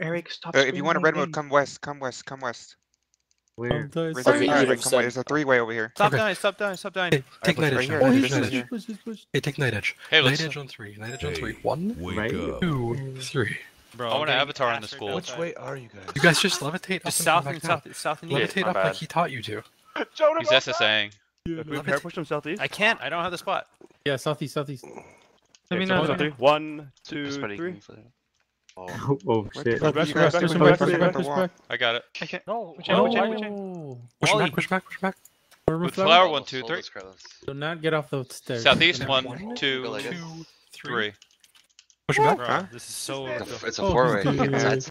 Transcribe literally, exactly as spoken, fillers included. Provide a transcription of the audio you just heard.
Eric, stop. Uh, if you want a red mode, come west. Come west. Come west. Where? There's a, Sorry. right, come west. There's a three-way over here. Stop Okay. dying, stop dying, stop dying. Hey, take Right, Nightedge right now. here. Nightedge, This is Nightedge. here. Push, push, push. Hey, take Nightedge. Hey, let's- Nightedge on three. Nightedge on Hey, three. One, wake Right. up. two, three. Bro, I want an getting avatar in the asteroid school. outside. Which way are you guys? You guys just levitate up Just and south come and back south, down. south and Levitate east. up my like bad. he taught you to. He's S S A ing. Can we Levitate. pair push them southeast? I can't, I don't have the spot. Yeah, southeast, southeast. Let me Okay, know. so three. One, two, Everybody three. can flip. Oh, oh shit. Push back, Push push back, back, push push back, back, push push back. back, push back. I got it. I can't. No, Which end, which end, which end? Oh. Push Wally. back, push back, push back. With flower, one, two, three. Do not get off the stairs. Southeast, Okay. one, two, Two, three. three. Push back. Bro, Huh? this is so. It's a Oh, four-way. dude.